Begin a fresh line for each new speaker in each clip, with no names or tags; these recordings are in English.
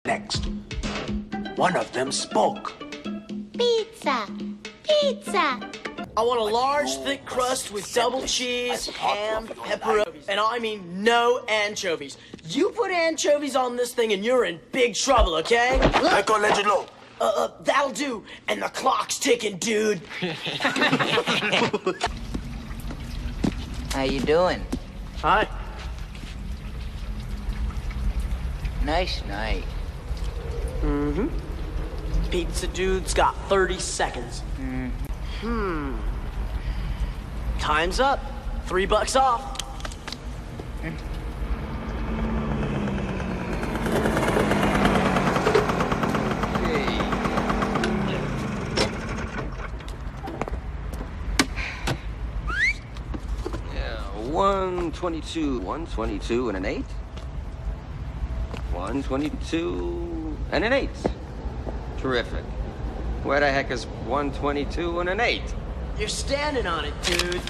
Next, one of them spoke.
Pizza! Pizza!
I want a large, thick crust with double cheese, ham, pepperoni, and I mean no anchovies. You put anchovies on this thing and you're in big trouble, okay?
I can let you know.
That'll do. And the clock's ticking, dude.
How you doing?
Hi.
Nice night.
Mm-hmm. Pizza dude's got 30 seconds. Time's up. $3 off.
Yeah, 122, 122 and an 8. 122 and an 8. Terrific. Where the heck is 122 and an 8?
You're standing on it, dude.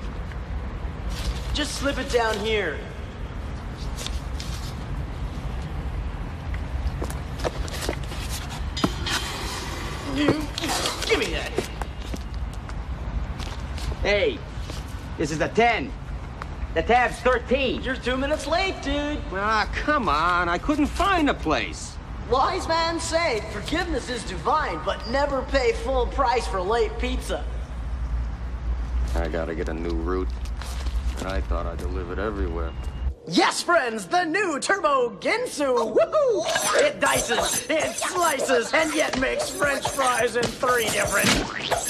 Just slip it down here. Give me that.
Hey, this is a 10. The tab's 13.
You're 2 minutes late, dude.
Ah, come on. I couldn't find a place.
Wise man say, forgiveness is divine, but never pay full price for late pizza.
I gotta get a new route. And I thought I delivered everywhere.
Yes, friends, the new Turbo Ginsu! Woohoo! It dices, it slices, and yet makes French fries in 3 different